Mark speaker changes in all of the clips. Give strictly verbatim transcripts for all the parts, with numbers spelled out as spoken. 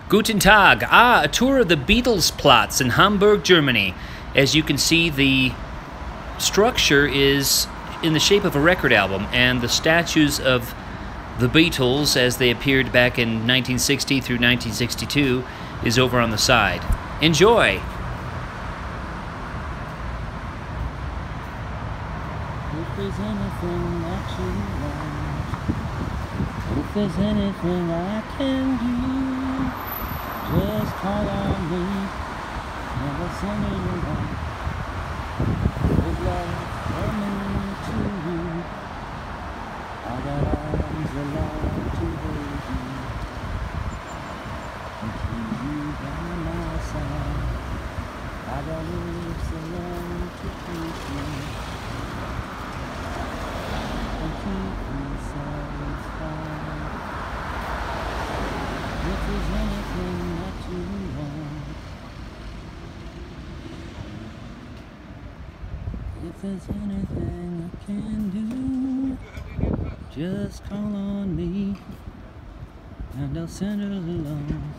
Speaker 1: Guten Tag. Ah, a tour of the Beatles-Platz in Hamburg, Germany. As you can see, the structure is in the shape of a record album, and the statues of the Beatles, as they appeared back in nineteen sixty through nineteen sixty-two, is over on the side. Enjoy!
Speaker 2: If there's anything that you want, if there's anything I can do, just call on me, never send it along. With love from me to you, I got arms along to hold you, and keep you by my side. I got lips along to kiss you, and keep you satisfied. If there's anything that you want, if there's anything I can do, just call on me, and I'll send it along.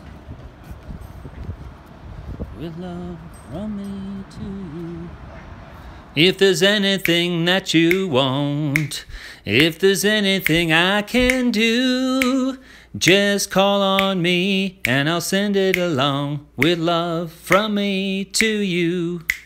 Speaker 2: With love from me to you.
Speaker 1: If there's anything that you want, if there's anything I can do, just call on me and I'll send it along. With love from me to you.